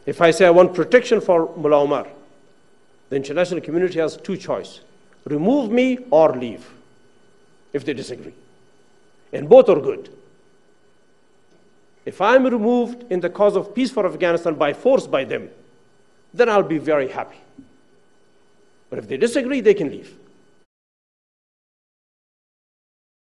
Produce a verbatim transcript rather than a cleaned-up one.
If I say I want protection for Mullah Omar, the international community has two choices: remove me or leave, if they disagree. And both are good. If I'm removed in the cause of peace for Afghanistan by force by them, then I'll be very happy. But if they disagree, they can leave.